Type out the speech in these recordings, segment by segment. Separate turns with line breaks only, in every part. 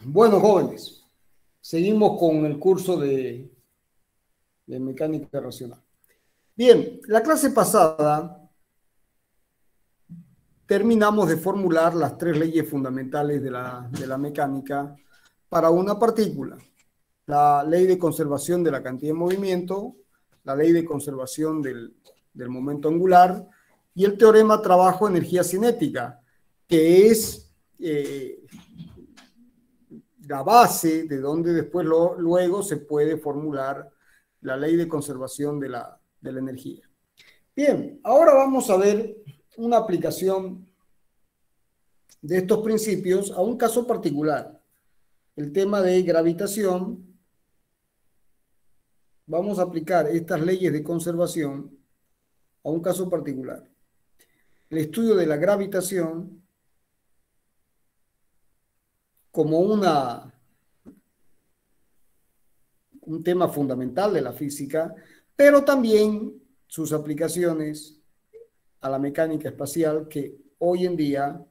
Bueno, jóvenes, seguimos con el curso de mecánica racional. Bien, la clase pasada terminamos de formular las tres leyes fundamentales de la mecánica para una partícula. La ley de conservación de la cantidad de movimiento, la ley de conservación del momento angular y el teorema trabajo-energía cinética, que es la base de donde después luego se puede formular la ley de conservación de la energía. Bien, ahora vamos a ver una aplicación de estos principios a un caso particular, el tema de gravitación. Vamos a aplicar estas leyes de conservación a un caso particular. El estudio de la gravitación como un tema fundamental de la física, pero también sus aplicaciones a la mecánica espacial, que hoy en día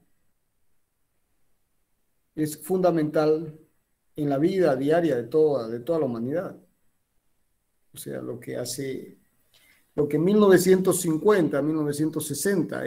es fundamental en la vida diaria de toda la humanidad. O sea, lo que en 1950, 1960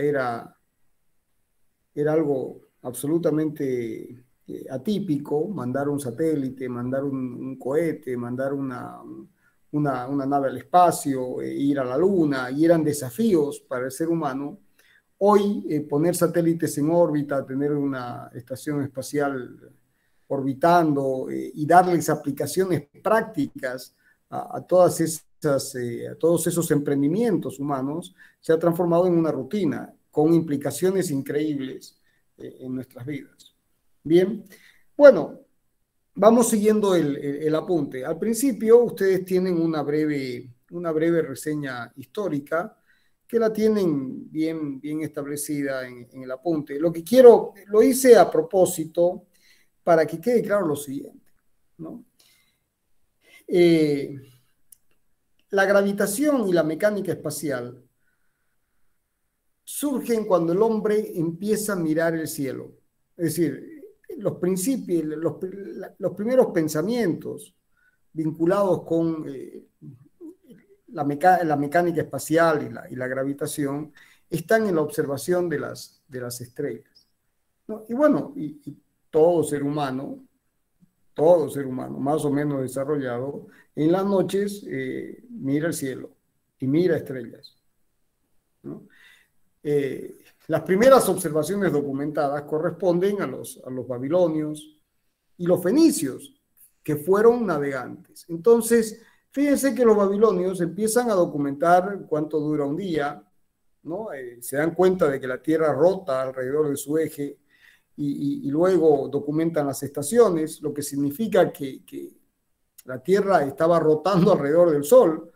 era algo absolutamente atípico, mandar un satélite, mandar un cohete, mandar una nave al espacio, ir a la luna, y eran desafíos para el ser humano. Hoy, poner satélites en órbita, tener una estación espacial orbitando y darles aplicaciones prácticas a todas esas, a todos esos emprendimientos humanos, se ha transformado en una rutina con implicaciones increíbles en nuestras vidas. Bien, bueno, vamos siguiendo el apunte. Al principio ustedes tienen una breve reseña histórica que la tienen bien establecida en el apunte. Lo hice a propósito para que quede claro lo siguiente, ¿no? La gravitación y la mecánica espacial surgen cuando el hombre empieza a mirar el cielo. Es decir, los principios, los primeros pensamientos vinculados con la mecánica espacial y la gravitación están en la observación de las estrellas, ¿no? Y bueno, y todo ser humano, más o menos desarrollado, en las noches mira el cielo y mira estrellas, ¿no? Las primeras observaciones documentadas corresponden a los babilonios y los fenicios, que fueron navegantes. Entonces, fíjense que los babilonios empiezan a documentar cuánto dura un día, ¿no? Se dan cuenta de que la Tierra rota alrededor de su eje y luego documentan las estaciones, lo que significa que la Tierra estaba rotando alrededor del Sol.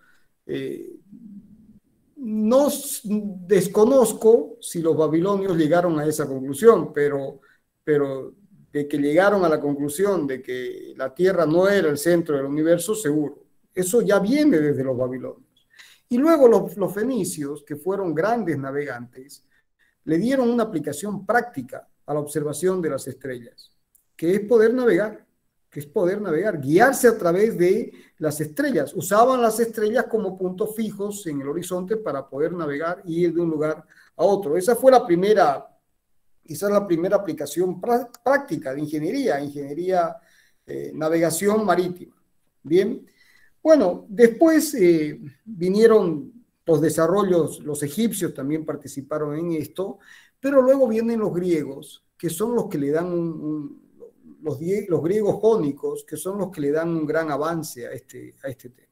No desconozco si los babilonios llegaron a esa conclusión, pero de que llegaron a la conclusión de que la Tierra no era el centro del universo, seguro. Eso ya viene desde los babilonios. Y luego los fenicios, que fueron grandes navegantes, le dieron una aplicación práctica a la observación de las estrellas, que es poder navegar, guiarse a través de las estrellas. Usaban las estrellas como puntos fijos en el horizonte para poder navegar y ir de un lugar a otro. Esa es la primera aplicación práctica de ingeniería, navegación marítima. Bien, bueno, después vinieron los desarrollos, los egipcios también participaron en esto, pero luego vienen los griegos, que son los que le dan los griegos jónicos, que son los que le dan un gran avance a este tema.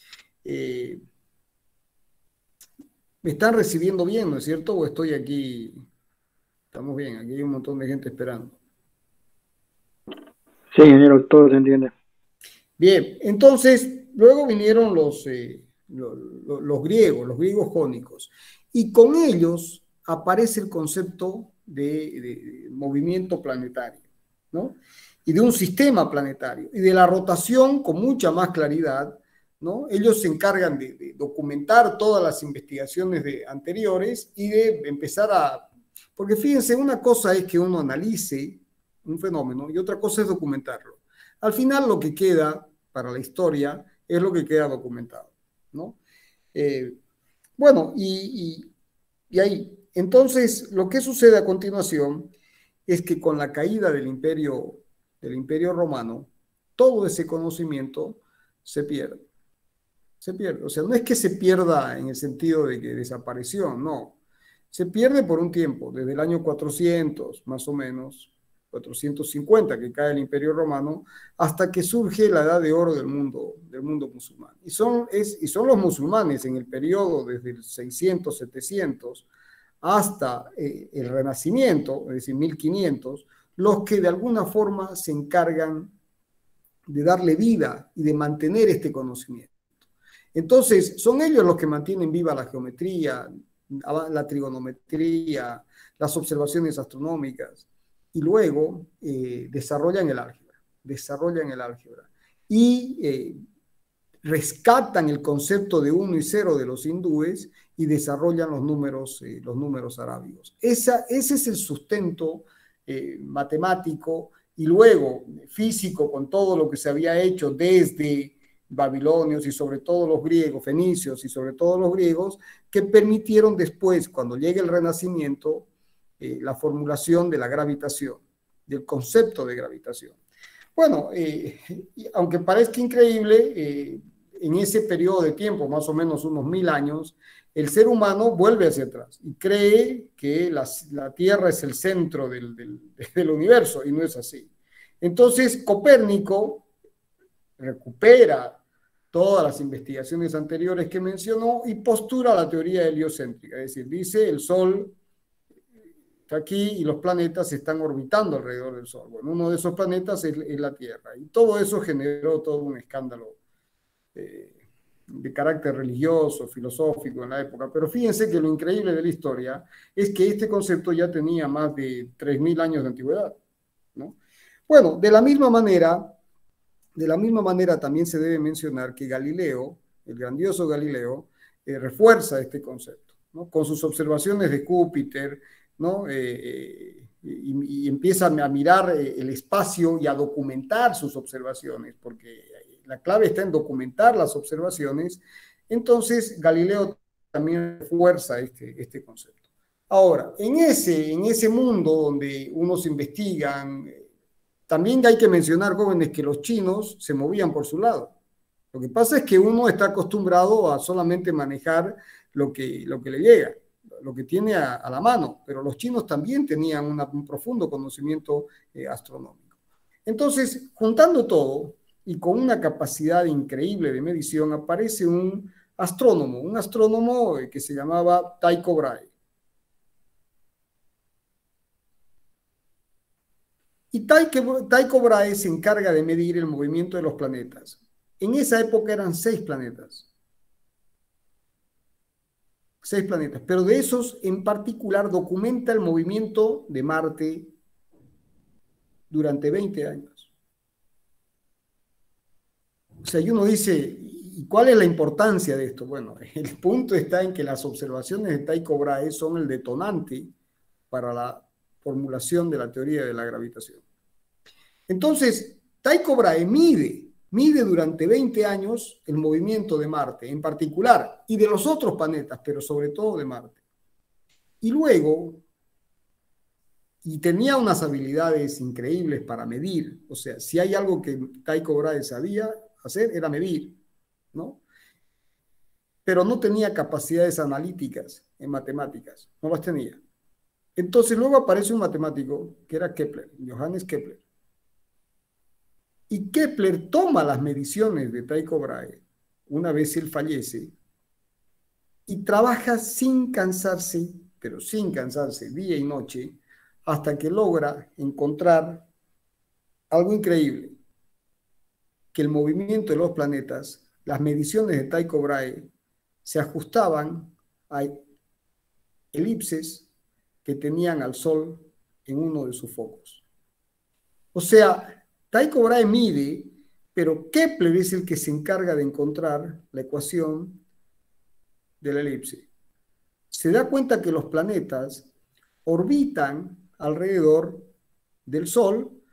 Me están recibiendo bien, ¿no es cierto? ¿O estoy aquí? Estamos bien, aquí hay un montón de gente esperando.
Sí, ingeniero, todo se entiende.
Bien, entonces, luego vinieron los griegos jónicos, y con ellos aparece el concepto de movimiento planetario, ¿no? Y de un sistema planetario, y de la rotación con mucha más claridad, ¿no? Ellos se encargan de documentar todas las investigaciones anteriores y de empezar porque fíjense, una cosa es que uno analice un fenómeno y otra cosa es documentarlo. Al final lo que queda para la historia es lo que queda documentado, ¿no? Eh, bueno, y ahí, entonces, lo que sucede a continuación es que con la caída del imperio romano, todo ese conocimiento se pierde. Se pierde. O sea, no es que se pierda en el sentido de que desapareció, no. Se pierde por un tiempo, desde el año 400, más o menos, 450, que cae el Imperio Romano, hasta que surge la edad de oro del mundo musulmán. Y son los musulmanes en el periodo desde el 600, 700, hasta el Renacimiento, es decir, 1500, los que de alguna forma se encargan de darle vida y de mantener este conocimiento. Entonces, son ellos los que mantienen viva la geometría, la trigonometría, las observaciones astronómicas, y luego desarrollan el álgebra. Y rescatan el concepto de 1 y 0 de los hindúes y desarrollan los números arábigos. Ese es el sustento matemático y luego físico con todo lo que se había hecho desde babilonios y sobre todo los griegos, fenicios y sobre todo los griegos, que permitieron después, cuando llegue el Renacimiento, la formulación de la gravitación, del concepto de gravitación. Bueno, aunque parezca increíble, en ese periodo de tiempo, más o menos unos 1000 años, el ser humano vuelve hacia atrás y cree que la Tierra es el centro del universo, y no es así. Entonces, Copérnico recupera todas las investigaciones anteriores que mencionó y postula la teoría heliocéntrica, es decir, dice el Sol está aquí y los planetas están orbitando alrededor del Sol. Bueno, uno de esos planetas es la Tierra, y todo eso generó todo un escándalo de carácter religioso, filosófico en la época. Pero fíjense que lo increíble de la historia es que este concepto ya tenía más de 3000 años de antigüedad, ¿no? Bueno, de la misma manera también se debe mencionar que Galileo, el grandioso Galileo, refuerza este concepto, ¿no? Con sus observaciones de Júpiter, ¿no? Y empieza a mirar el espacio y a documentar sus observaciones, porque la clave está en documentar las observaciones. Entonces, Galileo también refuerza este concepto. Ahora, en ese mundo donde unos investigan, también hay que mencionar, jóvenes, que los chinos se movían por su lado. Lo que pasa es que uno está acostumbrado a solamente manejar lo que le llega, lo que tiene a la mano, pero los chinos también tenían un profundo conocimiento astronómico. Entonces, juntando todo y con una capacidad increíble de medición, aparece un astrónomo que se llamaba Tycho Brahe. Y Tycho Brahe se encarga de medir el movimiento de los planetas. En esa época eran 6 planetas. 6 planetas, pero de esos en particular documenta el movimiento de Marte durante 20 años. O sea, y uno dice, ¿y cuál es la importancia de esto? Bueno, el punto está en que las observaciones de Tycho Brahe son el detonante para la formulación de la teoría de la gravitación. Entonces, Tycho Brahe mide durante 20 años el movimiento de Marte en particular y de los otros planetas, pero sobre todo de Marte. Y luego, y tenía unas habilidades increíbles para medir, o sea, si hay algo que Tycho Brahe sabía hacer era medir, ¿no? Pero no tenía capacidades analíticas en matemáticas, no las tenía. Entonces luego aparece un matemático que era Kepler, Johannes Kepler. Y Kepler toma las mediciones de Tycho Brahe una vez él fallece y trabaja sin cansarse, pero sin cansarse, día y noche, hasta que logra encontrar algo increíble, que el movimiento de los planetas, las mediciones de Tycho Brahe, se ajustaban a elipses que tenían al Sol en uno de sus focos. O sea, Tycho Brahe mide, pero Kepler es el que se encarga de encontrar la ecuación de la elipse. Se da cuenta que los planetas orbitan alrededor del Sol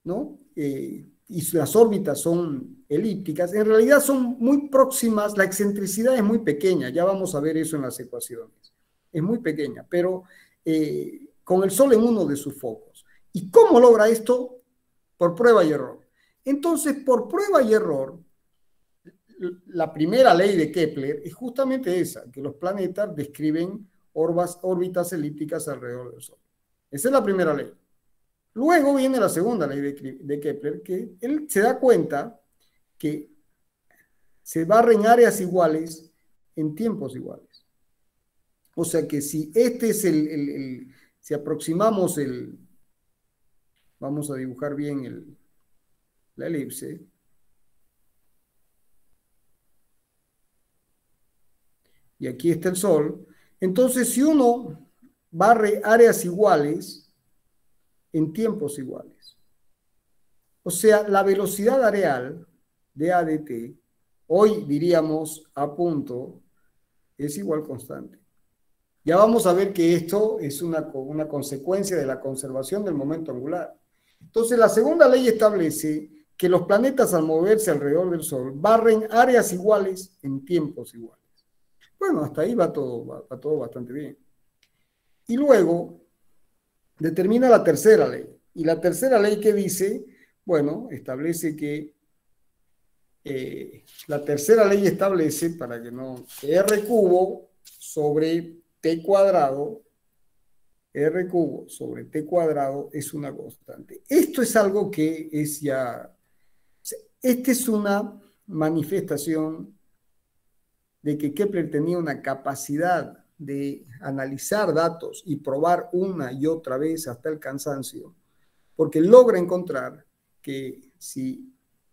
¿no? Y las órbitas son elípticas, en realidad son muy próximas, la excentricidad es muy pequeña, ya vamos a ver eso en las ecuaciones, es muy pequeña, pero con el Sol en uno de sus focos. ¿Y cómo logra esto? Por prueba y error. Entonces, por prueba y error, la primera ley de Kepler es justamente esa, que los planetas describen órbitas elípticas alrededor del Sol. Esa es la primera ley. Luego viene la segunda ley de Kepler, que él se da cuenta que se barren áreas iguales en tiempos iguales. O sea que si este es si aproximamos vamos a dibujar bien la elipse, y aquí está el Sol, entonces si uno barre áreas iguales en tiempos iguales, o sea, la velocidad areal de A de t, hoy diríamos A punto, es igual constante. Ya vamos a ver que esto es una consecuencia de la conservación del momento angular. Entonces, la segunda ley establece que los planetas al moverse alrededor del Sol barren áreas iguales en tiempos iguales. Bueno, hasta ahí va todo bastante bien. Y luego determina la tercera ley. Y la tercera ley que dice, bueno, establece que la tercera ley establece, para que no, que R cubo sobre T cuadrado, R cubo sobre T cuadrado es una constante. Esto es algo que es ya, esta es una manifestación de que Kepler tenía una capacidad de analizar datos y probar una y otra vez hasta el cansancio, porque logra encontrar que si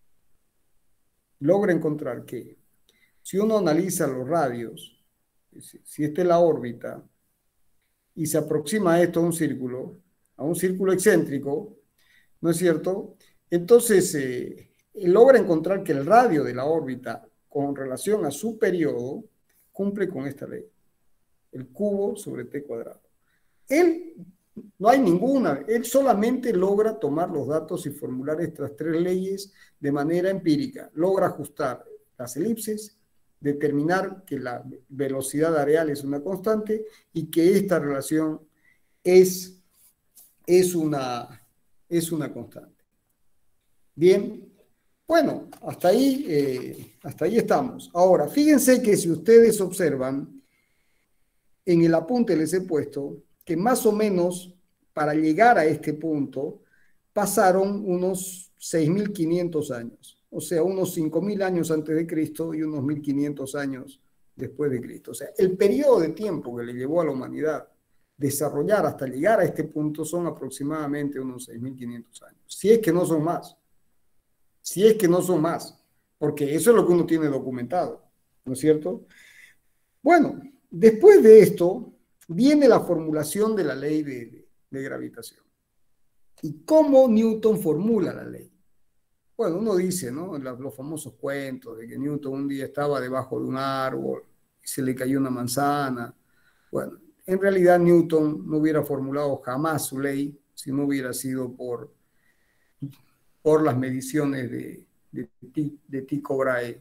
uno analiza los radios, si esta es la órbita, y se aproxima esto a un círculo excéntrico, ¿no es cierto? Entonces, logra encontrar que el radio de la órbita con relación a su periodo cumple con esta ley, el cubo sobre t cuadrado. No hay ninguna, él solamente logra tomar los datos y formular estas tres leyes de manera empírica, logra ajustar las elipses, determinar que la velocidad areal es una constante y que esta relación es una constante. Bien, bueno, hasta ahí estamos. Ahora, fíjense que si ustedes observan, en el apunte les he puesto que más o menos para llegar a este punto pasaron unos 6.500 años, o sea, unos 5.000 años antes de Cristo y unos 1.500 años después de Cristo. O sea, el periodo de tiempo que le llevó a la humanidad desarrollar hasta llegar a este punto son aproximadamente unos 6.500 años, si es que no son más. Si es que no son más, porque eso es lo que uno tiene documentado, ¿no es cierto? Bueno, después de esto viene la formulación de la ley de gravitación. ¿Y cómo Newton formula la ley? Bueno, uno dice, ¿no? Los famosos cuentos de que Newton un día estaba debajo de un árbol y se le cayó una manzana. Bueno, en realidad Newton no hubiera formulado jamás su ley si no hubiera sido por las mediciones de Tycho Brahe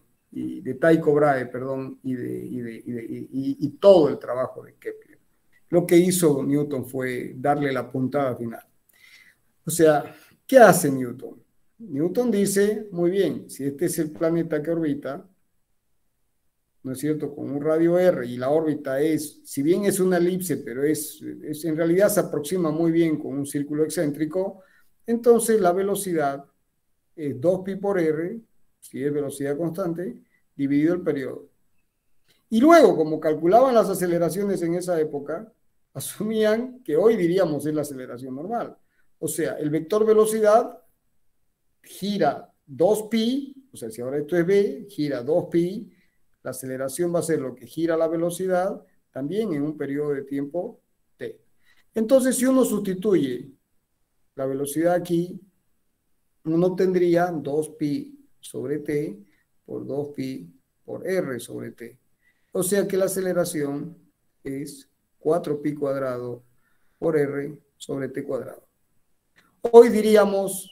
y todo el trabajo de Kepler. Lo que hizo Newton fue darle la puntada final. O sea, ¿qué hace Newton? Newton dice, muy bien, si este es el planeta que orbita, ¿no es cierto?, con un radio R y la órbita si bien es una elipse, pero en realidad se aproxima muy bien con un círculo excéntrico, entonces la velocidad es 2pi por r, si es velocidad constante, dividido el periodo. Y luego, como calculaban las aceleraciones en esa época, asumían que hoy diríamos es la aceleración normal. O sea, el vector velocidad gira 2pi, o sea, si ahora esto es v, gira 2pi, la aceleración va a ser lo que gira la velocidad, también en un periodo de tiempo t. Entonces, si uno sustituye la velocidad aquí, uno tendría 2pi sobre t por 2pi por r sobre t. O sea que la aceleración es 4pi cuadrado por r sobre t cuadrado. Hoy diríamos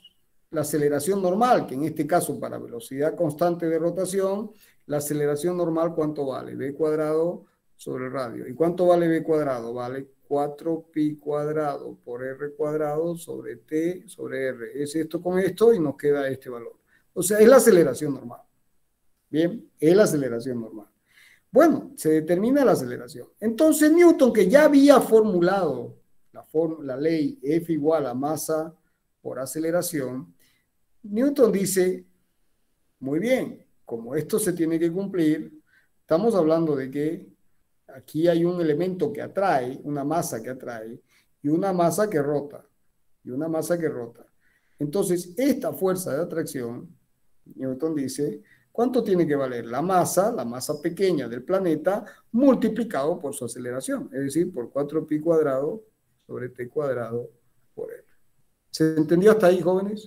la aceleración normal, que en este caso para velocidad constante de rotación, la aceleración normal, ¿cuánto vale? B cuadrado sobre el radio. ¿Y cuánto vale B cuadrado? Vale 4pi cuadrado por R cuadrado sobre T sobre R. Es esto con esto y nos queda este valor. O sea, es la aceleración normal. Bien, es la aceleración normal. Bueno, se determina la aceleración. Entonces Newton, que ya había formulado la ley F igual a masa por aceleración, Newton dice, muy bien, como esto se tiene que cumplir, estamos hablando de que aquí hay un elemento que atrae, una masa que atrae, y una masa que rota, y una masa que rota. Entonces, esta fuerza de atracción, Newton dice, ¿cuánto tiene que valer? La masa pequeña del planeta, multiplicado por su aceleración, es decir, por 4pi cuadrado sobre t cuadrado por r. ¿Se entendió hasta ahí, jóvenes?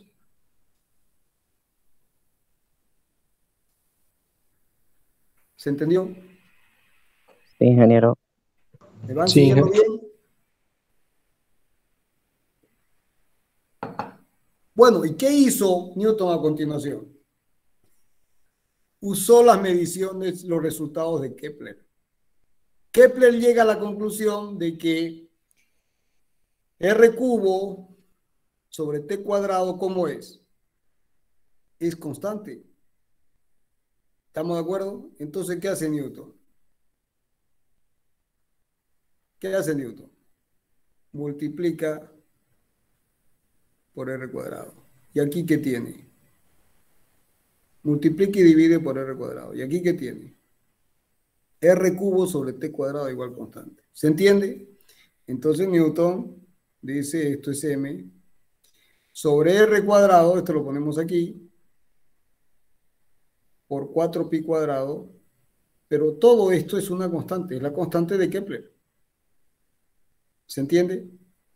¿Se entendió?
Sí, ingeniero.
¿Me van
Sí,
siguiendo bien? Bueno, ¿y qué hizo Newton a continuación? Usó las mediciones, los resultados de Kepler. Kepler llega a la conclusión de que R cubo sobre T cuadrado, ¿cómo es? Es constante. ¿Estamos de acuerdo? Entonces, ¿qué hace Newton? ¿Qué hace Newton? Multiplica por R cuadrado. ¿Y aquí qué tiene? Multiplica y divide por R cuadrado. ¿Y aquí qué tiene? R cubo sobre T cuadrado igual constante. ¿Se entiende? Entonces Newton dice esto es M sobre R cuadrado, esto lo ponemos aquí, por 4pi cuadrado, pero todo esto es una constante, es la constante de Kepler. ¿Se entiende?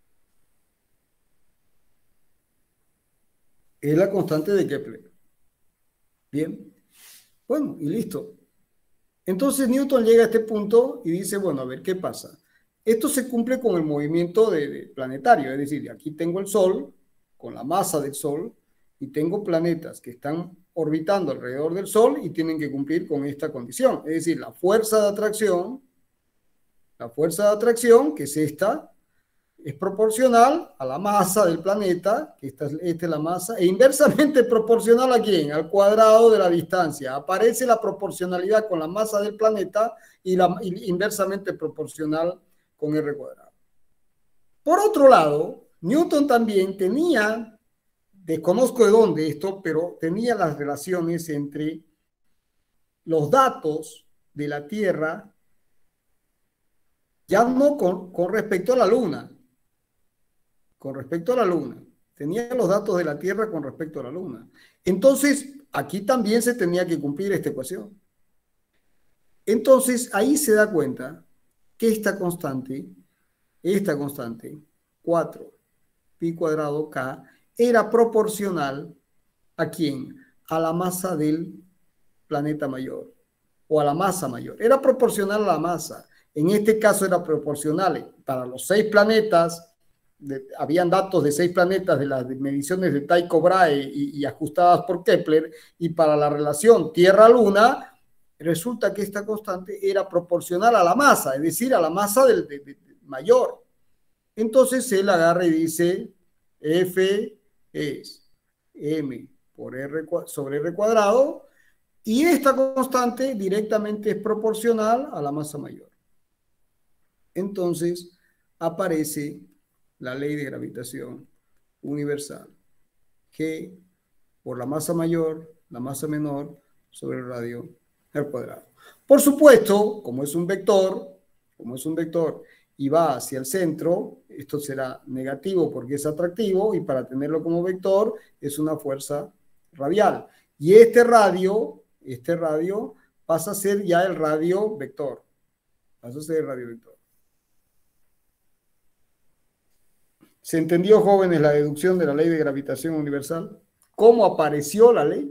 Es la constante de Kepler. Bien. Bueno, y listo. Entonces Newton llega a este punto y dice, bueno, a ver, ¿qué pasa? Esto se cumple con el movimiento planetario, es decir, aquí tengo el Sol, con la masa del Sol, y tengo planetas que están orbitando alrededor del Sol y tienen que cumplir con esta condición. Es decir, la fuerza de atracción, que es esta, es proporcional a la masa del planeta, que esta es la masa, e inversamente proporcional ¿a quién? Al cuadrado de la distancia. Aparece la proporcionalidad con la masa del planeta y inversamente proporcional con R cuadrado. Por otro lado, Newton también tenía, desconozco de dónde esto, pero tenía las relaciones entre los datos de la Tierra, ya no con respecto a la Luna, con respecto a la Luna. Tenía los datos de la Tierra con respecto a la Luna. Entonces, aquí también se tenía que cumplir esta ecuación. Entonces, ahí se da cuenta que esta constante, 4 pi cuadrado k, era proporcional ¿a quién? A la masa del planeta mayor o a la masa mayor. Era proporcional a la masa. En este caso era proporcional para los 6 planetas. Habían datos de 6 planetas de las mediciones de Tycho Brahe y ajustadas por Kepler, y para la relación Tierra-Luna resulta que esta constante era proporcional a la masa, es decir, a la masa mayor. Entonces él agarra y dice F es M por R sobre R cuadrado, y esta constante directamente es proporcional a la masa mayor. Entonces aparece la ley de gravitación universal, G por la masa mayor, la masa menor, sobre el radio al cuadrado. Por supuesto, como es un vector y va hacia el centro, esto será negativo porque es atractivo, y para tenerlo como vector es una fuerza radial. Y este radio pasa a ser ya el radio vector. Pasa a ser el radio vector. ¿Se entendió, jóvenes, la deducción de la ley de gravitación universal? ¿Cómo apareció la ley?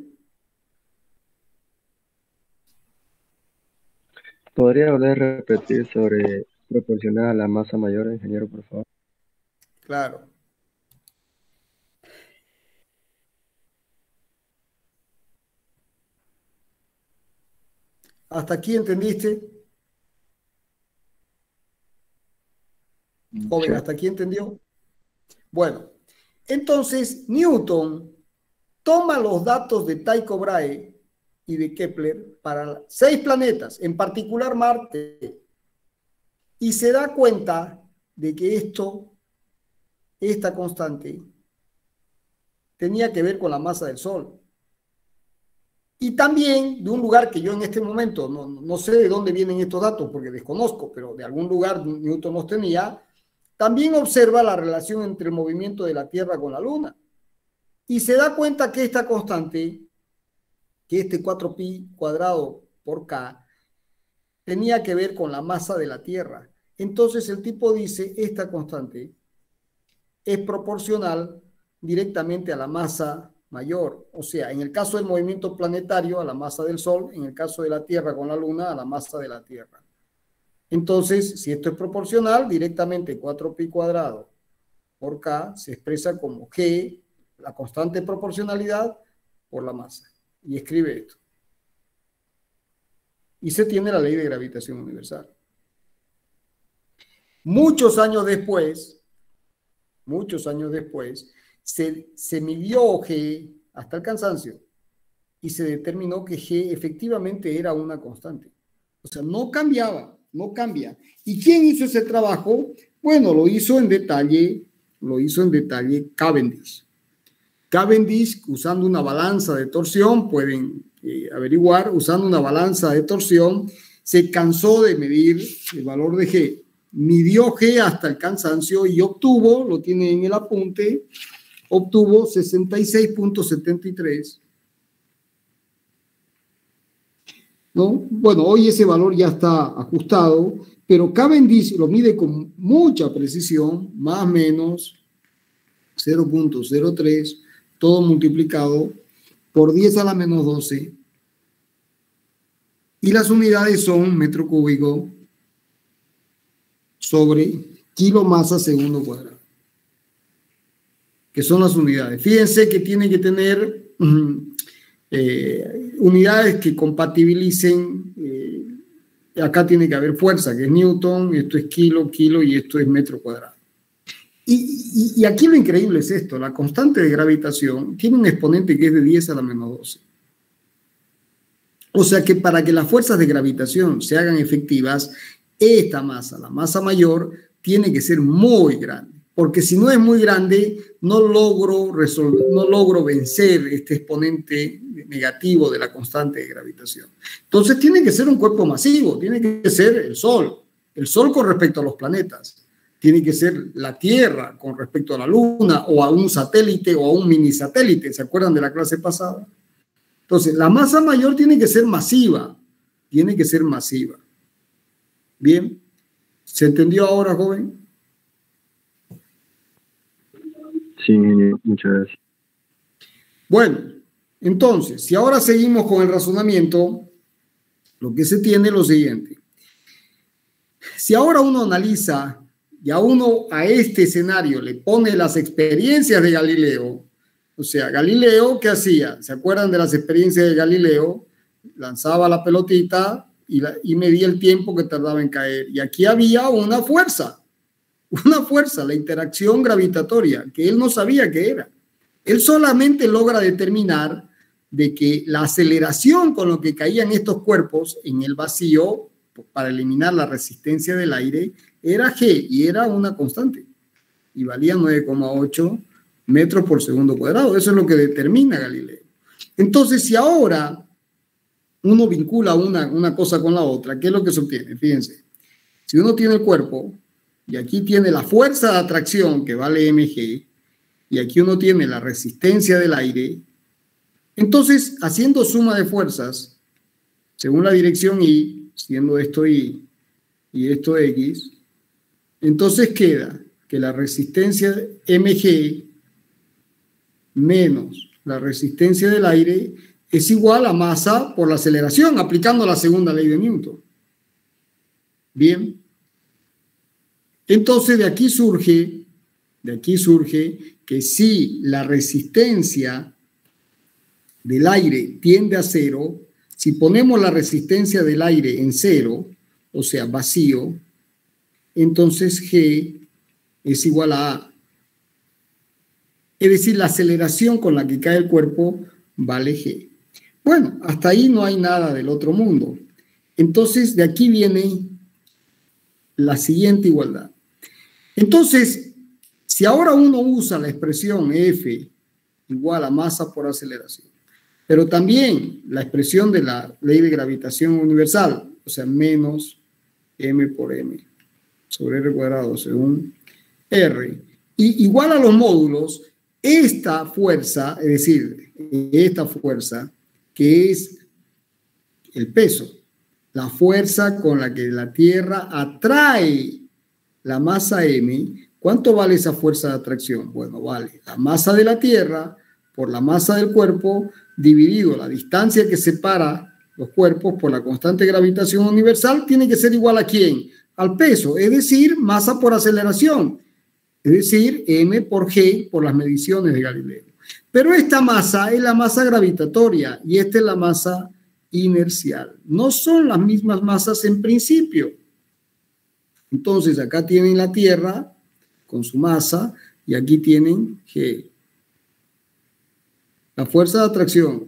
¿Podría volver a repetir sobre proporcional a la masa mayor, ingeniero, por favor?
Claro. ¿Hasta aquí entendiste? Joven,
Sí.
¿hasta aquí entendió? Bueno, entonces Newton toma los datos de Tycho Brahe y de Kepler para 6 planetas, en particular Marte, y se da cuenta de que esta constante, tenía que ver con la masa del Sol. Y también de un lugar que yo en este momento no sé de dónde vienen estos datos porque desconozco, pero de algún lugar Newton los tenía, también observa la relación entre el movimiento de la Tierra con la Luna. Y se da cuenta que esta constante, que este 4pi cuadrado por k, tenía que ver con la masa de la Tierra. Entonces el tipo dice, esta constante es proporcional directamente a la masa mayor. O sea, en el caso del movimiento planetario, a la masa del Sol; en el caso de la Tierra con la Luna, a la masa de la Tierra. Entonces, si esto es proporcional, directamente 4pi cuadrado por k se expresa como g, la constante de proporcionalidad, por la masa. Y escribe esto. Y se tiene la ley de gravitación universal. Muchos años después, se midió G hasta el cansancio y se determinó que G efectivamente era una constante. O sea, no cambiaba, no cambia. ¿Y quién hizo ese trabajo? Bueno, lo hizo en detalle Cavendish. Cavendish, usando una balanza de torsión, pueden averiguar, usando una balanza de torsión, se cansó de medir el valor de G. Midió G hasta el cansancio y obtuvo, lo tiene en el apunte, obtuvo 66.73. ¿No? Bueno, hoy ese valor ya está ajustado, pero Cavendish lo mide con mucha precisión, más o menos 0.03, todo multiplicado por 10 a la menos 12. Y las unidades son metro cúbico sobre kilomasa segundo cuadrado, que son las unidades. Fíjense que tiene que tener unidades que compatibilicen. Acá tiene que haber fuerza, que es Newton, esto es kilo, y esto es metro cuadrado. Y aquí lo increíble es esto: la constante de gravitación tiene un exponente que es de 10 a la menos 12. O sea que para que las fuerzas de gravitación se hagan efectivas, esta masa, la masa mayor, tiene que ser muy grande. Porque si no es muy grande, no logro vencer este exponente negativo de la constante de gravitación. Entonces tiene que ser un cuerpo masivo, tiene que ser el Sol con respecto a los planetas. Tiene que ser la Tierra con respecto a la Luna, o a un satélite o a un mini satélite. ¿Se acuerdan de la clase pasada? Entonces, la masa mayor tiene que ser masiva. Bien. ¿Se entendió ahora, joven?
Sí, muchas gracias.
Bueno, entonces, si ahora seguimos con el razonamiento, lo que se tiene es lo siguiente. Si ahora uno analiza y a este escenario le pone las experiencias de Galileo, o sea, Galileo, ¿qué hacía? ¿Se acuerdan de las experiencias de Galileo? Lanzaba la pelotita y medía el tiempo que tardaba en caer. Y aquí había una fuerza, la interacción gravitatoria, que él no sabía qué era. Él solamente logra determinar de que la aceleración con lo que caían estos cuerpos en el vacío, para eliminar la resistencia del aire, era G, y era una constante, y valía 9,8 metros por segundo cuadrado. Eso es lo que determina Galileo. Entonces, si ahora uno vincula una cosa con la otra, ¿qué es lo que se obtiene? Fíjense, si uno tiene el cuerpo, y aquí tiene la fuerza de atracción, que vale mg, y aquí uno tiene la resistencia del aire, entonces, haciendo suma de fuerzas, según la dirección y, siendo esto y esto x, entonces queda que la resistencia mg menos la resistencia del aire es igual a masa por la aceleración, aplicando la segunda ley de Newton. Bien. Entonces, de aquí surge que si la resistencia del aire tiende a cero, Si ponemos la resistencia del aire en 0, o sea, vacío, entonces G es igual a A. Es decir, la aceleración con la que cae el cuerpo vale G. Bueno, hasta ahí no hay nada del otro mundo. Entonces, de aquí viene la siguiente igualdad. Entonces, si ahora uno usa la expresión F igual a masa por aceleración, pero también la expresión de la ley de gravitación universal, o sea, menos m por m sobre r cuadrado según r, y igual a los módulos, esta fuerza, es decir, esta fuerza, que es el peso, la fuerza con la que la Tierra atrae la masa m, ¿cuánto vale esa fuerza de atracción? Bueno, vale la masa de la Tierra por la masa del cuerpo dividido la distancia que separa los cuerpos por la constante de gravitación universal, tiene que ser igual a ¿quién? Al peso, es decir, masa por aceleración, es decir, m por g por las mediciones de Galileo. Pero esta masa es la masa gravitatoria y esta es la masa inercial. No son las mismas masas en principio. Entonces, acá tienen la Tierra con su masa y aquí tienen G. La fuerza de atracción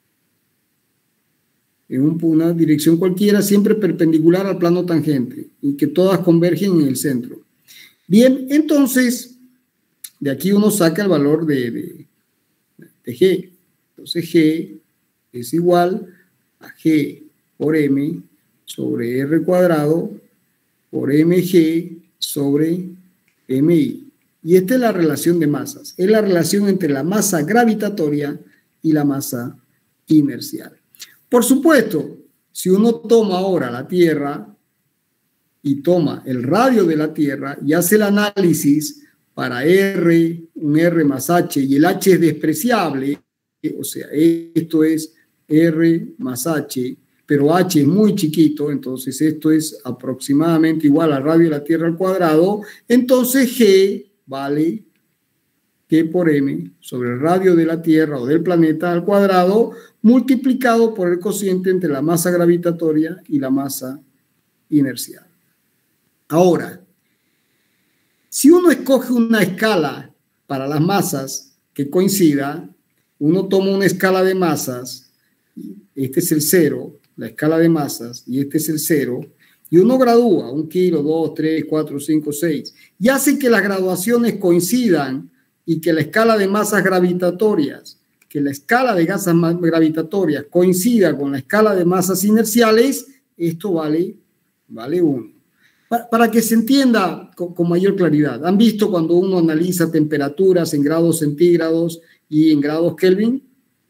en una dirección cualquiera, siempre perpendicular al plano tangente y que todas convergen en el centro. Bien, entonces, de aquí uno saca el valor de G. Entonces, G es igual a G por M sobre R cuadrado por mg sobre mi. Y esta es la relación de masas. Es la relación entre la masa gravitatoria y la masa inercial. Por supuesto, si uno toma ahora la Tierra y toma el radio de la Tierra y hace el análisis para R, un R más H, y el H es despreciable, o sea, esto es R más H, pero H es muy chiquito, entonces esto es aproximadamente igual al radio de la Tierra al cuadrado, entonces G vale G por M sobre el radio de la Tierra o del planeta al cuadrado multiplicado por el cociente entre la masa gravitatoria y la masa inercial. Ahora, si uno escoge una escala para las masas que coincida, uno toma una escala de masas, este es el 0, la escala de masas, y este es el 0, y uno gradúa 1 kilo, 2, 3, 4, 5, 6, y hace que las graduaciones coincidan y que la escala de masas gravitatorias, que la escala de gasas gravitatorias coincida con la escala de masas inerciales, esto vale 1. Para que se entienda con mayor claridad, ¿han visto cuando uno analiza temperaturas en grados centígrados y en grados Kelvin?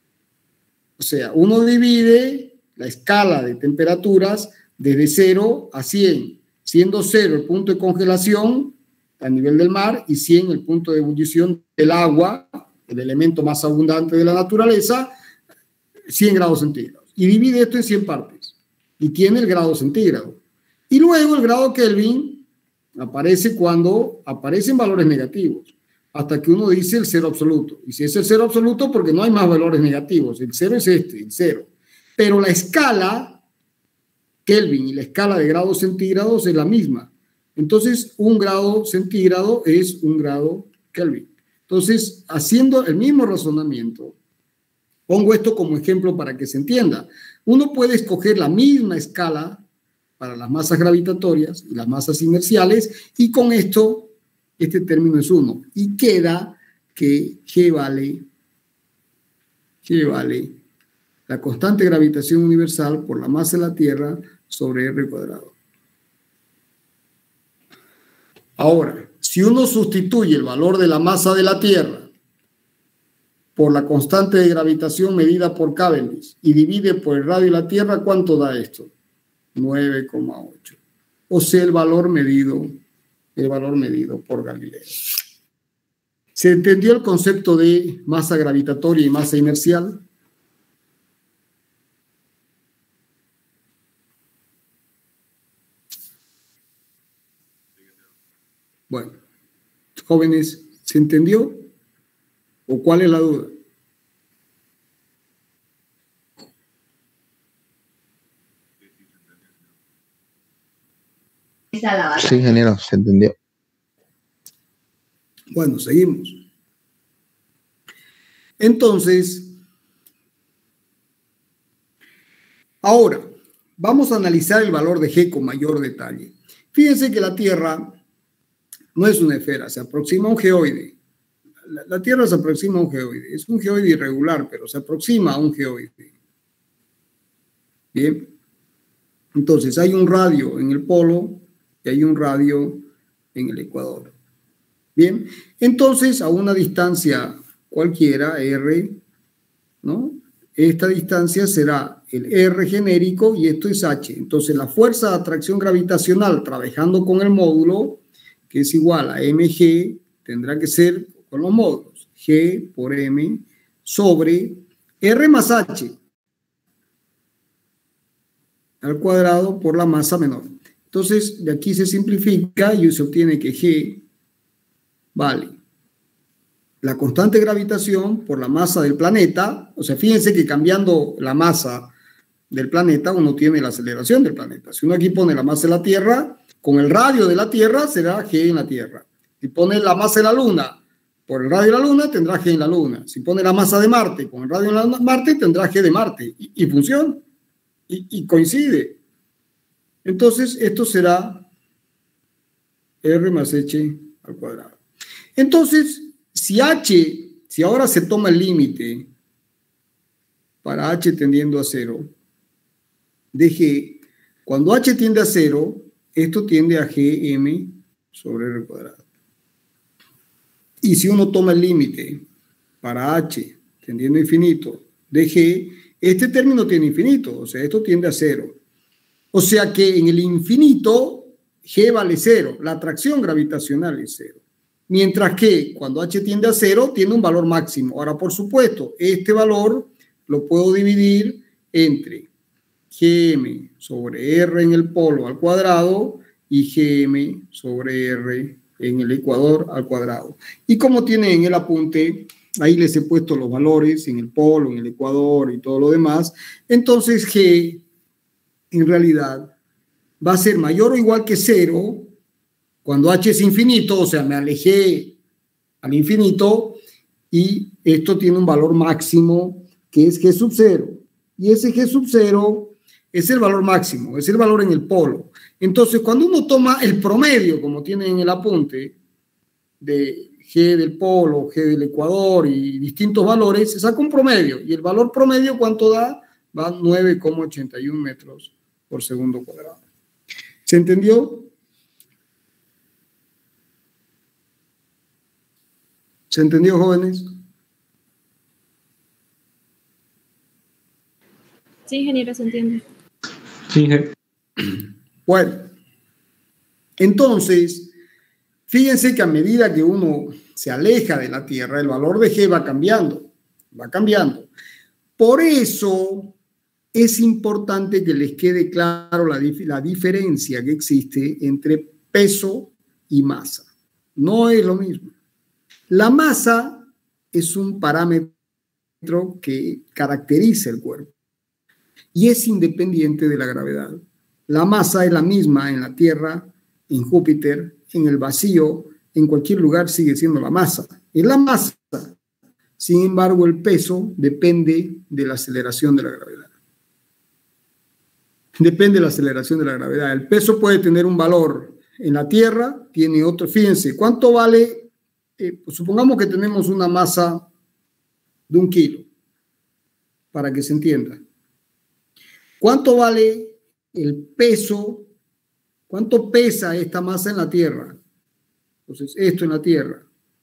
O sea, uno divide la escala de temperaturas desde 0 a 100, siendo 0 el punto de congelación a nivel del mar y 100 el punto de ebullición del agua, el elemento más abundante de la naturaleza, 100 grados centígrados. Y divide esto en 100 partes y tiene el grado centígrado. Y luego el grado Kelvin aparece cuando aparecen valores negativos, hasta que uno dice el 0 absoluto. Y si es el 0 absoluto, porque no hay más valores negativos. El 0 es este, el 0. Pero la escala Kelvin y la escala de grados centígrados es la misma. Entonces, un grado centígrado es un grado Kelvin. Entonces, haciendo el mismo razonamiento, pongo esto como ejemplo para que se entienda. Uno puede escoger la misma escala para las masas gravitatorias y las masas inerciales, y con esto, este término es 1. Y queda que G vale la constante de gravitación universal por la masa de la Tierra sobre R cuadrado. Ahora, si uno sustituye el valor de la masa de la Tierra por la constante de gravitación medida por Cavendish y divide por el radio de la Tierra, ¿cuánto da esto? 9,8. O sea, el valor medido por Galileo. ¿Se entendió el concepto de masa gravitatoria y masa inercial? Bueno, jóvenes, ¿se entendió? ¿O cuál es la duda?
Sí, ingeniero, se entendió.
Bueno, seguimos. Entonces, ahora, vamos a analizar el valor de G con mayor detalle. Fíjense que la Tierra no es una esfera, se aproxima a un geoide. La Tierra se aproxima a un geoide. Es un geoide irregular, pero se aproxima a un geoide. Bien. Entonces, hay un radio en el polo y hay un radio en el ecuador. Bien. Entonces, a una distancia cualquiera, R, ¿no? Esta distancia será el R genérico y esto es H. Entonces, la fuerza de atracción gravitacional trabajando con el módulo, que es igual a mg, tendrá que ser con los módulos, G por M sobre R más H al cuadrado por la masa menor. Entonces, de aquí se simplifica y se obtiene que G vale la constante de gravitación por la masa del planeta. O sea, fíjense que cambiando la masa del planeta, uno tiene la aceleración del planeta. Si uno aquí pone la masa de la Tierra, con el radio de la Tierra será G en la Tierra. Si pone la masa de la Luna, por el radio de la Luna, tendrá G en la Luna. Si pone la masa de Marte, con el radio de Marte, tendrá G de Marte. Y funciona. Y coincide. Entonces, esto será R más H al cuadrado. Entonces, si ahora se toma el límite para H tendiendo a 0, de G, cuando H tiende a 0, esto tiende a Gm sobre R cuadrado. Y si uno toma el límite para H tendiendo a infinito de G, este término tiene infinito, o sea, esto tiende a 0. O sea que en el infinito G vale 0, la atracción gravitacional es 0. Mientras que cuando H tiende a 0 tiene un valor máximo. Ahora, por supuesto, este valor lo puedo dividir entre Gm sobre R en el polo al cuadrado y Gm sobre R en el ecuador al cuadrado. Y como tienen en el apunte, ahí les he puesto los valores en el polo, en el ecuador y todo lo demás. Entonces G en realidad va a ser mayor o igual que 0 cuando H es infinito, o sea, me alejé al infinito y esto tiene un valor máximo que es G sub 0. Y ese G sub 0 es el valor máximo, es el valor en el polo. Entonces, cuando uno toma el promedio, como tiene en el apunte, de G del polo, G del ecuador y distintos valores, se saca un promedio. Y el valor promedio, ¿cuánto da? Va a 9,81 metros por segundo cuadrado. ¿Se entendió? ¿Se entendió, jóvenes?
Sí, ingeniero, se entiende.
Sí, ingeniero.
Bueno, entonces, fíjense que a medida que uno se aleja de la Tierra, el valor de G va cambiando, va cambiando. Por eso es importante que les quede claro la diferencia que existe entre peso y masa. No es lo mismo. La masa es un parámetro que caracteriza el cuerpo y es independiente de la gravedad. La masa es la misma en la Tierra, en Júpiter, en el vacío, en cualquier lugar sigue siendo la masa. Es la masa. Sin embargo, el peso depende de la aceleración de la gravedad. Depende de la aceleración de la gravedad. El peso puede tener un valor en la Tierra, tiene otro. Fíjense, ¿cuánto vale? Pues supongamos que tenemos una masa de 1 kilo, para que se entienda. ¿Cuánto vale el peso? ¿Cuánto pesa esta masa en la Tierra? Entonces, esto en la Tierra.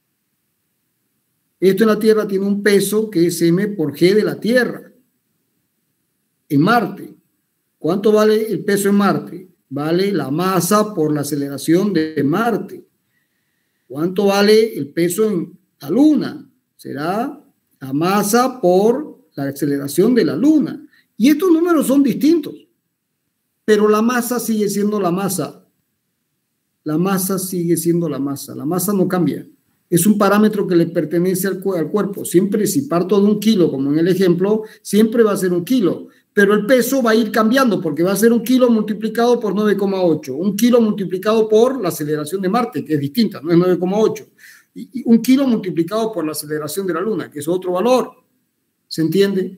Esto en la Tierra tiene un peso que es m por g de la Tierra. En Marte, ¿cuánto vale el peso en Marte? Vale la masa por la aceleración de Marte. ¿Cuánto vale el peso en la Luna? Será la masa por la aceleración de la Luna. Y estos números son distintos, pero la masa sigue siendo la masa. La masa sigue siendo la masa. La masa no cambia. Es un parámetro que le pertenece al cuerpo. Siempre, si parto de 1 kilo, como en el ejemplo, siempre va a ser 1 kilo. pero el peso va a ir cambiando porque va a ser 1 kilo multiplicado por 9,8, 1 kilo multiplicado por la aceleración de Marte, que es distinta, no es 9,8, y 1 kilo multiplicado por la aceleración de la Luna, que es otro valor. ¿Se entiende?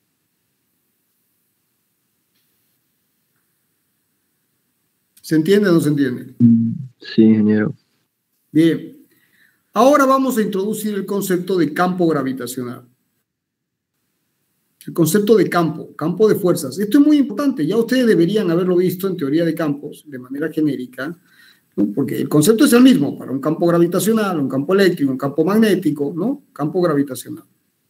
¿Se entiende o no se entiende?
Sí, ingeniero.
Bien. Ahora vamos a introducir el concepto de campo gravitacional. El concepto de campo de fuerzas. Esto es muy importante. Ya ustedes deberían haberlo visto en teoría de campos de manera genérica, ¿no? Porque el concepto es el mismo para un campo gravitacional, un campo eléctrico, un campo magnético, ¿no? Campo gravitacional.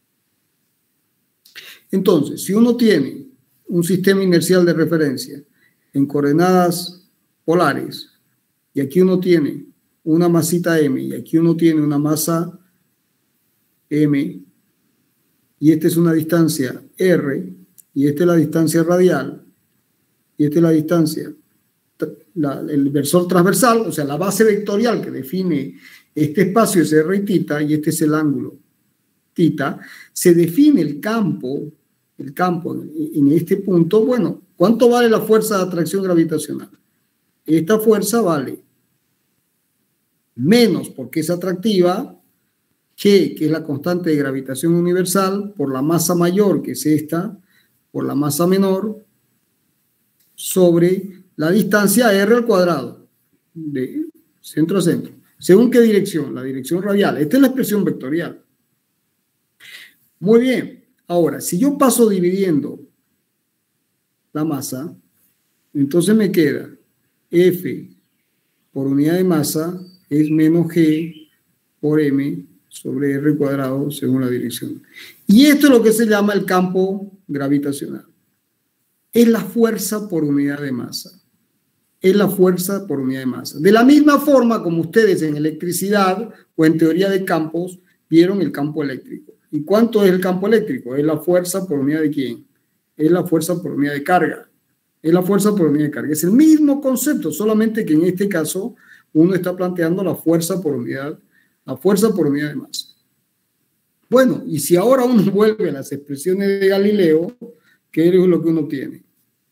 Entonces, si uno tiene un sistema inercial de referencia en coordenadas polares, y aquí uno tiene una masita m, y aquí uno tiene una masa m, y esta es una distancia r, y esta es la distancia radial, y esta es la distancia, el versor transversal, o sea, la base vectorial que define este espacio es r y θ, y este es el ángulo θ, se define el campo en este punto. Bueno, ¿cuánto vale la fuerza de atracción gravitacional? Esta fuerza vale menos, porque es atractiva, G, que es la constante de gravitación universal, por la masa mayor, que es esta, por la masa menor, sobre la distancia r al cuadrado, de centro a centro. ¿Según qué dirección? La dirección radial. Esta es la expresión vectorial. Muy bien. Ahora, si yo paso dividiendo la masa, entonces me queda F por unidad de masa es menos G por M sobre R cuadrado según la dirección. Y esto es lo que se llama el campo gravitacional. Es la fuerza por unidad de masa. Es la fuerza por unidad de masa. De la misma forma como ustedes en electricidad o en teoría de campos vieron el campo eléctrico. ¿Y cuánto es el campo eléctrico? Es la fuerza por unidad de ¿quién? Es la fuerza por unidad de carga. Es la fuerza por unidad de carga. Es el mismo concepto, solamente que en este caso uno está planteando la fuerza por unidad de masa. Bueno, y si ahora uno vuelve a las expresiones de Galileo, ¿qué es lo que uno tiene?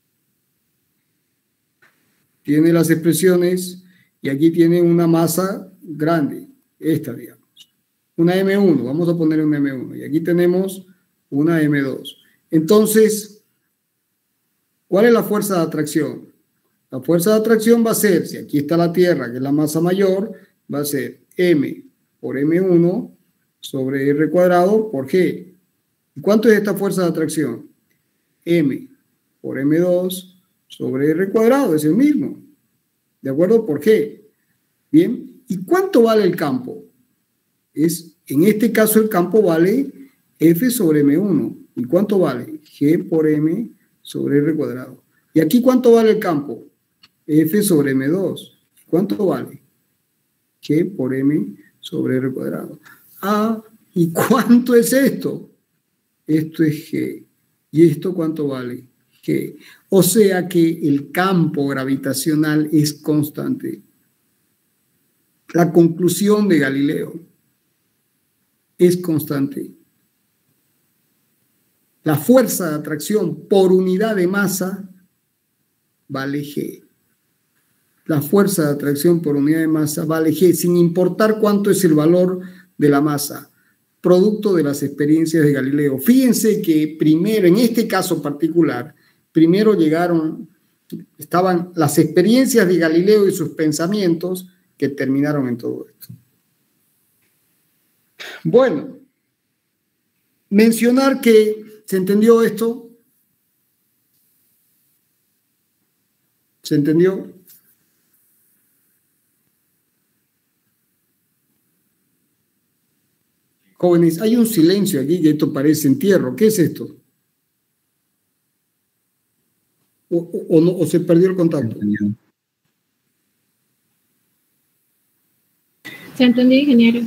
Tiene las expresiones y aquí tiene una masa grande, esta, digamos. Una M1, vamos a poner una M1. Y aquí tenemos una M2. Entonces, ¿cuál es la fuerza de atracción? La fuerza de atracción va a ser, si aquí está la Tierra, que es la masa mayor, va a ser M por M1 sobre R cuadrado por G. ¿Y cuánto es esta fuerza de atracción? M por M2 sobre R cuadrado, es el mismo. ¿De acuerdo? Por G. Bien. ¿Y cuánto vale el campo? En este caso el campo vale F sobre M1. ¿Y cuánto vale? G por M sobre R cuadrado. ¿Y aquí cuánto vale el campo? F sobre M2. ¿Cuánto vale? G por M sobre R cuadrado. Ah, ¿y cuánto es esto? Esto es G. ¿Y esto cuánto vale? G. O sea que el campo gravitacional es constante. La conclusión de Galileo es constante. La fuerza de atracción por unidad de masa vale G. La fuerza de atracción por unidad de masa vale G, sin importar cuánto es el valor de la masa, producto de las experiencias de Galileo. Fíjense que primero, en este caso particular, primero estaban las experiencias de Galileo y sus pensamientos que terminaron en todo esto. Bueno, mencionar que ¿se entendió esto? ¿Se entendió? Jóvenes, hay un silencio aquí que esto parece entierro. ¿Qué es esto? ¿O se perdió el contacto?
Se entendió, ingeniero.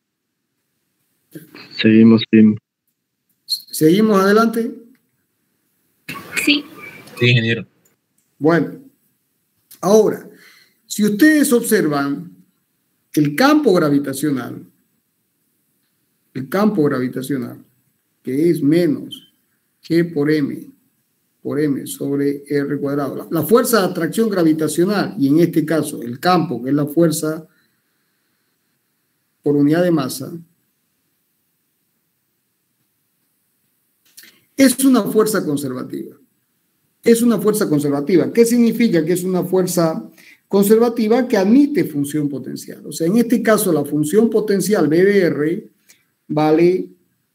Seguimos, sí.
¿Seguimos adelante?
Sí.
Sí, ingeniero.
Bueno, ahora, si ustedes observan el campo gravitacional, que es menos G por M por m sobre r cuadrado. La fuerza de atracción gravitacional, y en este caso el campo, que es la fuerza por unidad de masa, es una fuerza conservativa. Es una fuerza conservativa. ¿Qué significa que es una fuerza conservativa? Que admite función potencial. O sea, en este caso la función potencial B de R vale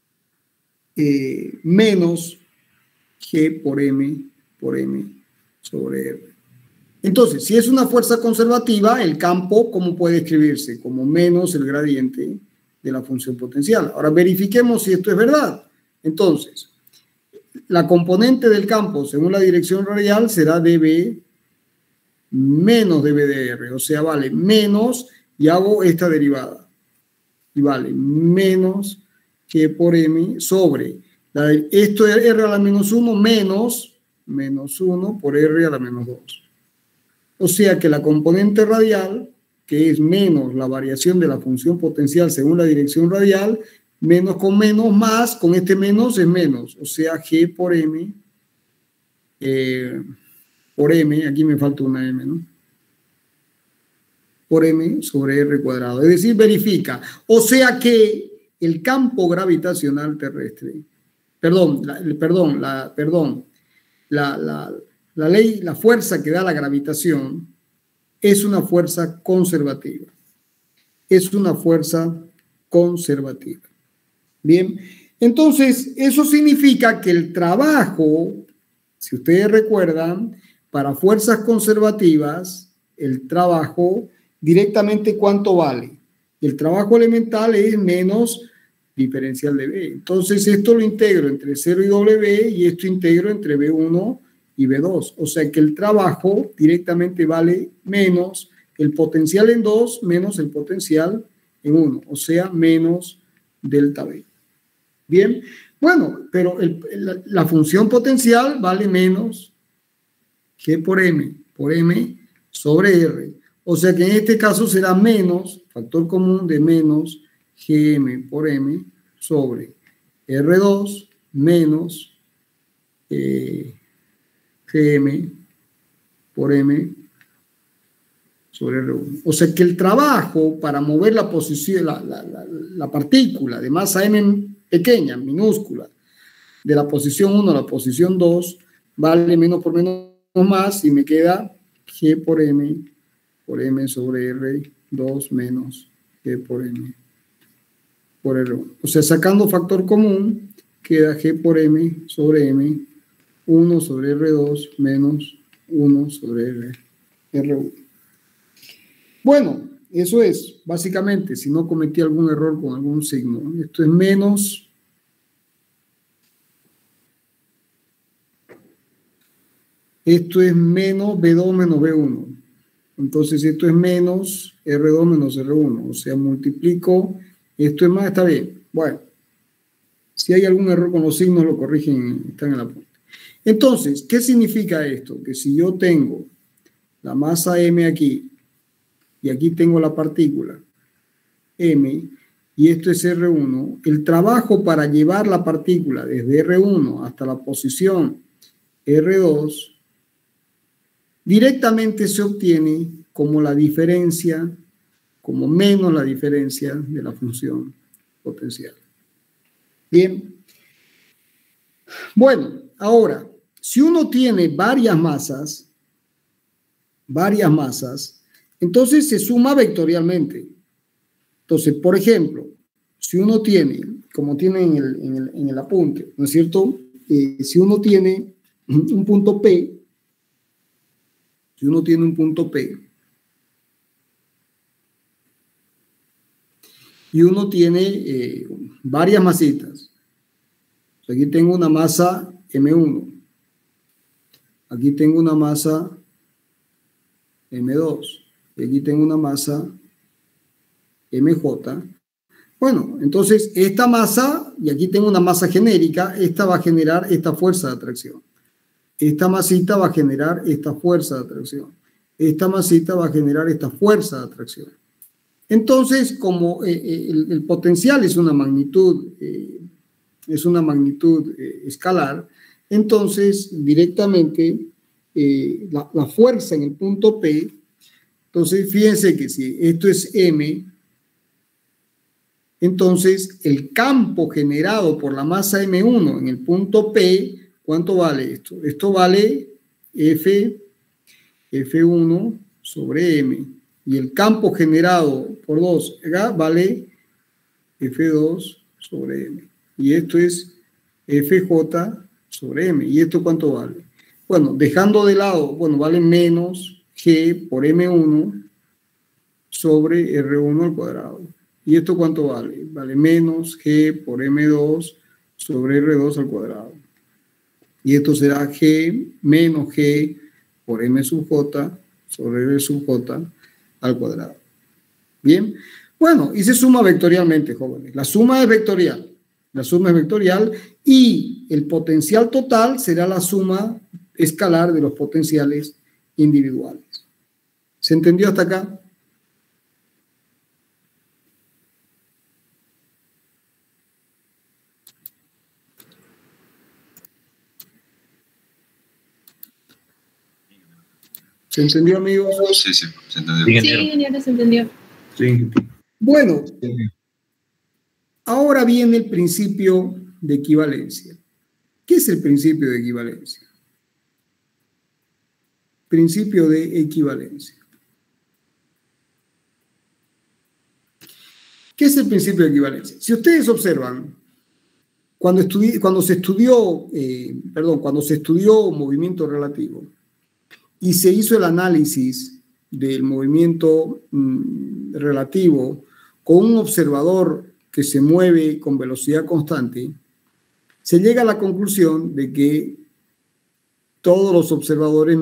menos G por M sobre R. Entonces, si es una fuerza conservativa, el campo, ¿cómo puede escribirse? Como menos el gradiente de la función potencial. Ahora verifiquemos si esto es verdad. Entonces, la componente del campo según la dirección radial será dB menos dB de R. O sea, vale menos, y hago esta derivada. Y vale menos G por M sobre, esto es R a la menos 1 menos 1 por R a la menos 2. O sea que la componente radial, que es menos la variación de la función potencial según la dirección radial, menos con menos más, con este menos es menos. O sea, G por M, aquí me falta una M, ¿no? Por M sobre R cuadrado. Es decir, verifica. O sea que el campo gravitacional terrestre, la fuerza que da la gravitación es una fuerza conservativa. Es una fuerza conservativa. Bien, entonces eso significa que el trabajo, si ustedes recuerdan, para fuerzas conservativas, el trabajo directamente ¿cuánto vale? El trabajo elemental es menos diferencial de B. Entonces esto lo integro entre 0 y W y esto integro entre B1 y B2. O sea que el trabajo directamente vale menos el potencial en 2 menos el potencial en 1. O sea, menos delta B. Bien, bueno, pero la función potencial vale menos G por M sobre R. O sea que en este caso será menos, factor común de menos Gm por M sobre R2 menos Gm por M sobre R1. O sea que el trabajo para mover la posición, la partícula de masa M pequeña, minúscula, de la posición 1 a la posición 2, vale menos por menos más y me queda G por M sobre R2 menos G por M por R1. O sea, sacando factor común, queda G por M sobre M, 1 sobre R2 menos 1 sobre R1. Bueno, eso es, básicamente, si no cometí algún error con algún signo. Esto es menos B2 menos B1. Entonces esto es menos R2 menos R1. O sea, multiplico, esto es más, está bien. Bueno, si hay algún error con los signos, lo corrigen, están en la punta. Entonces, ¿qué significa esto? Que si yo tengo la masa M aquí, y aquí tengo la partícula M, y esto es R1, el trabajo para llevar la partícula desde R1 hasta la posición R2 directamente se obtiene como la diferencia, como menos la diferencia de la función potencial. Bien. Bueno, ahora, si uno tiene varias masas, entonces se suma vectorialmente. Entonces, por ejemplo, si uno tiene, como tiene en el apunte, ¿no es cierto? Si uno tiene un punto P, y uno tiene varias masitas. Aquí tengo una masa M1. Aquí tengo una masa M2. Y aquí tengo una masa MJ. Bueno, entonces esta masa, y aquí tengo una masa genérica, esta va a generar esta fuerza de atracción. Esta masita va a generar esta fuerza de atracción. Esta masita va a generar esta fuerza de atracción. Entonces, como el potencial es una magnitud escalar, entonces directamente la fuerza en el punto P, entonces fíjense que si esto es M, entonces el campo generado por la masa M1 en el punto P, ¿cuánto vale esto? Esto vale F1 sobre M. Y el campo generado por 2 acá vale F2 sobre M. Y esto es FJ sobre M. ¿Y esto cuánto vale? Bueno, dejando de lado, bueno, vale menos G por M1 sobre R1 al cuadrado. ¿Y esto cuánto vale? Vale menos G por M2 sobre R2 al cuadrado. Y esto será G menos G por M sub J sobre R sub J al cuadrado. Bien. Bueno, y se suma vectorialmente, jóvenes. La suma es vectorial. La suma es vectorial y el potencial total será la suma escalar de los potenciales individuales. ¿Se entendió hasta acá? ¿Se entendió, amigos?
Sí, se entendió.
Sí, ingeniero, se entendió.
Sí.
Bueno, ahora viene el principio de equivalencia. ¿Qué es el principio de equivalencia? Principio de equivalencia. ¿Qué es el principio de equivalencia? Si ustedes observan, cuando se estudió movimiento relativo y se hizo el análisis del movimiento relativo con un observador que se mueve con velocidad constante, se llega a la conclusión de que todos los observadores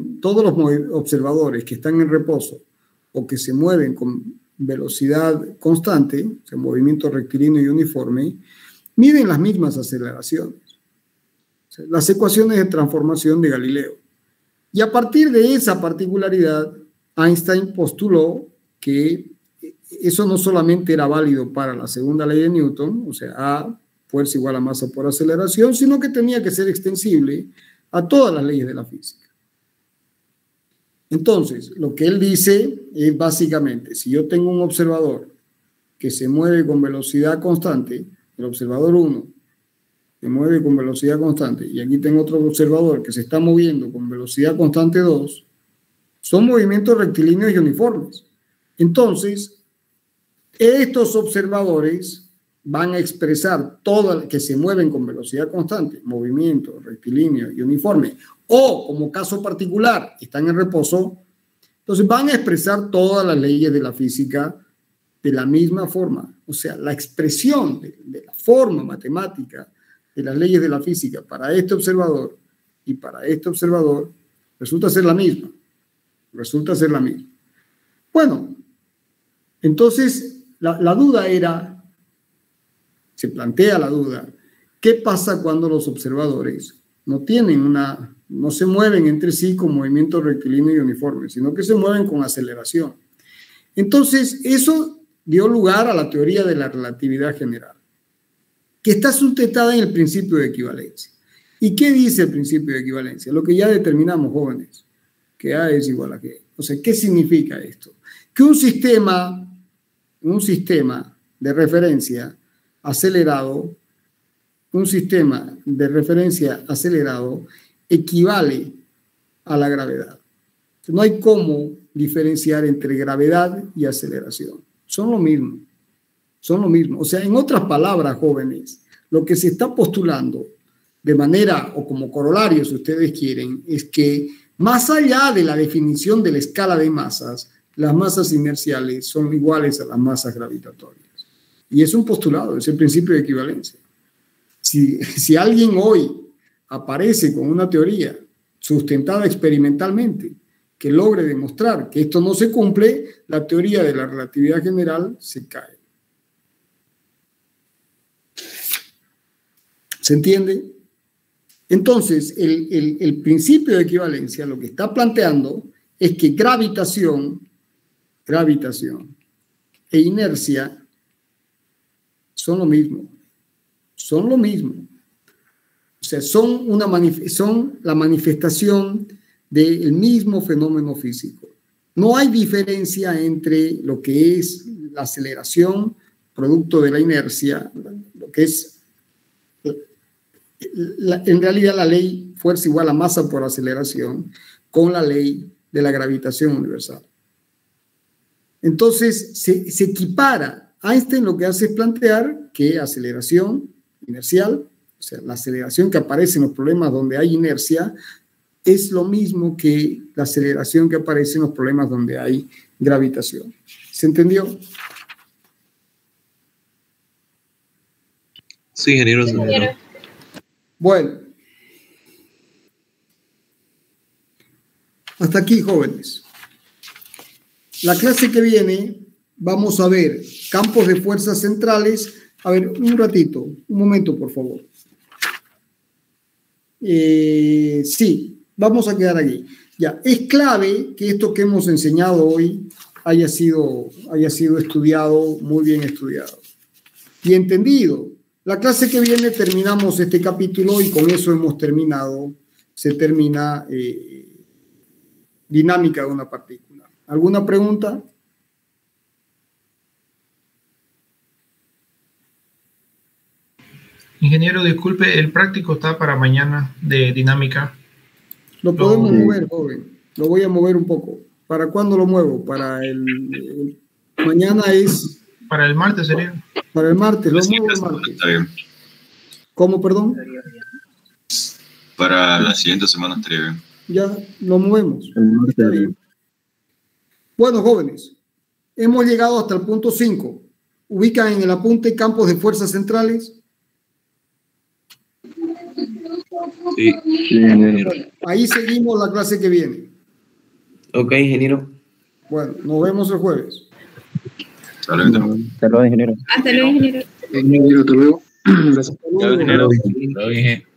que están en reposo o que se mueven con velocidad constante, o sea, movimiento rectilíneo y uniforme, miden las mismas aceleraciones. O sea, las ecuaciones de transformación de Galileo. Y a partir de esa particularidad, Einstein postuló que eso no solamente era válido para la segunda ley de Newton, o sea, A, fuerza igual a masa por aceleración, sino que tenía que ser extensible a todas las leyes de la física. Entonces, lo que él dice es básicamente, si yo tengo un observador que se mueve con velocidad constante, el observador 1 se mueve con velocidad constante, y aquí tengo otro observador que se está moviendo con velocidad constante 2, son movimientos rectilíneos y uniformes. Entonces, estos observadores van a expresar que se mueven con velocidad constante, movimiento rectilíneo y uniforme, o como caso particular, están en reposo, entonces van a expresar todas las leyes de la física de la misma forma. O sea, la expresión de la forma matemática de las leyes de la física para este observador y para este observador resulta ser la misma. Resulta ser la misma. Bueno, entonces la duda era, se plantea la duda, ¿qué pasa cuando los observadores no se mueven entre sí con movimiento rectilíneo y uniforme, sino que se mueven con aceleración? Entonces, eso dio lugar a la teoría de la relatividad general, que está sustentada en el principio de equivalencia. ¿Y qué dice el principio de equivalencia? Lo que ya determinamos, jóvenes, que A es igual a G. O sea, ¿qué significa esto? Que un sistema de referencia acelerado, equivale a la gravedad. No hay cómo diferenciar entre gravedad y aceleración. Son lo mismo. O sea, en otras palabras, jóvenes, lo que se está postulando de manera, o como corolario, si ustedes quieren, es que más allá de la definición de la escala de masas, las masas inerciales son iguales a las masas gravitatorias. Y es un postulado, es el principio de equivalencia. Si alguien hoy aparece con una teoría sustentada experimentalmente que logre demostrar que esto no se cumple, la teoría de la relatividad general se cae. ¿Se entiende? Entonces, el principio de equivalencia lo que está planteando es que gravitación e inercia son lo mismo. O sea, son la manifestación del mismo fenómeno físico. No hay diferencia entre lo que es la aceleración producto de la inercia, lo que es en realidad la ley fuerza igual a masa por aceleración, con la ley de la gravitación universal. Entonces se equipara. Einstein lo que hace es plantear que aceleración inercial, o sea, la aceleración que aparece en los problemas donde hay inercia, es lo mismo que la aceleración que aparece en los problemas donde hay gravitación. ¿Se entendió?
Sí, ingeniero.
Bueno. Hasta aquí, jóvenes. La clase que viene vamos a ver campos de fuerzas centrales. A ver, un ratito, un momento, por favor. Sí, vamos a quedar allí. Ya, es clave que esto que hemos enseñado hoy haya sido estudiado, muy bien estudiado y entendido. La clase que viene terminamos este capítulo y con eso hemos terminado. Se termina dinámica de una partícula. ¿Alguna pregunta?
Ingeniero, disculpe, el práctico está para mañana de dinámica.
Lo podemos mover, joven. Lo voy a mover un poco. ¿Para cuándo lo muevo? Para mañana es...
Para el martes sería.
Para el martes, lo muevo el martes.
Está bien.
¿Cómo, perdón?
Para la siguiente semana estaría bien.
Ya lo movemos. Está bien. Bueno, jóvenes, hemos llegado hasta el punto 5. ¿Ubican en el apunte campos de fuerzas centrales?
Sí, ingeniero.
Ahí seguimos la clase que viene.
Ok, ingeniero.
Bueno, nos vemos el jueves.
Hasta luego.
Hasta luego, ingeniero.
Hasta luego, ingeniero.
Ingeniero, hasta luego. Gracias.
Hasta luego.
Ingeniero.